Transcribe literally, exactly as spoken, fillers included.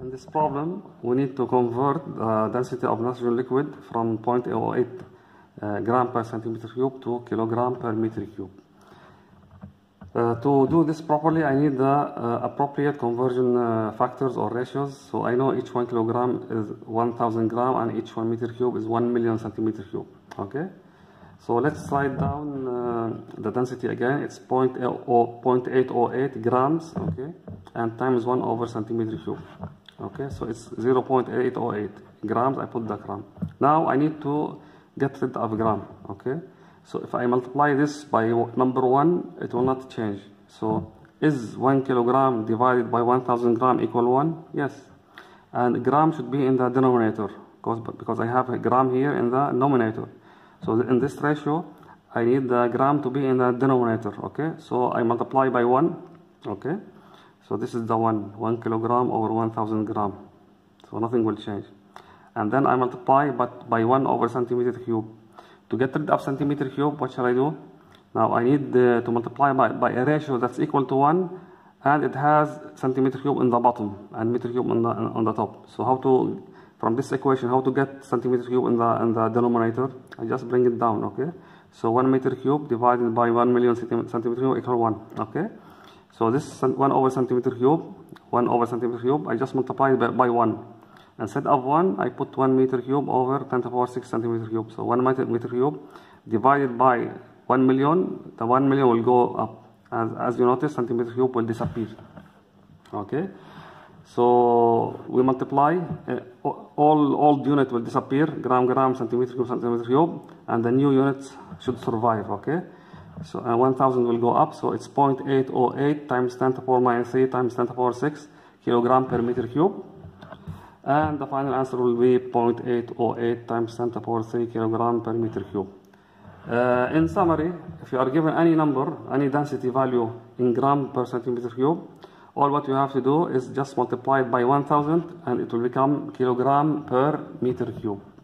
In this problem, we need to convert the density of nitrogen liquid from zero point zero eight uh, gram per centimeter cube to kilogram per meter cube. Uh, to do this properly, I need the uh, appropriate conversion uh, factors or ratios. So I know each one kilogram is one thousand gram and each one meter cube is one million centimeter cube. Okay. So let's write down uh, the density again. It's zero point eight zero eight grams, okay, and times one over centimeter cube. Okay, so it's zero point eight zero eight grams. I put the gram. Now I need to get rid of gram. Okay, so if I multiply this by number one, it will not change. So is one kilogram divided by one thousand gram equal one? Yes, and gram should be in the denominator because because I have a gram here in the numerator. So in this ratio, I need the gram to be in the denominator, okay? So I multiply by one, okay? So this is the one, one kilogram over one thousand gram. So nothing will change. And then I multiply but by one over centimeter cube. To get rid of centimeter cube, what shall I do? Now I need uh, to multiply by, by a ratio that's equal to one, and it has centimeter cube in the bottom and meter cube on the, on the top. So how to... From this equation, how to get centimeter cube in the in the denominator? I just bring it down, okay? So one meter cube divided by one million centimeter cube equal one, okay? So this one over centimeter cube, one over centimeter cube, I just multiply by, by one. Instead of one, I put one meter cube over ten to the power six centimeter cube. So one meter, meter cube divided by one million, the one million will go up. As, as you notice, centimeter cube will disappear, okay? So we multiply, uh, all old unit will disappear, gram, gram, centimeter cube, centimeter cube, and the new units should survive, okay? So uh, one thousand will go up, so it's zero point eight zero eight times ten to the power minus three times ten to the power six kilogram per meter cube. And the final answer will be zero point eight zero eight times ten to the power three kilogram per meter cube. Uh, in summary, if you are given any number, any density value in gram per centimeter cube, all what you have to do is just multiply it by one thousand and it will become kilogram per meter cube.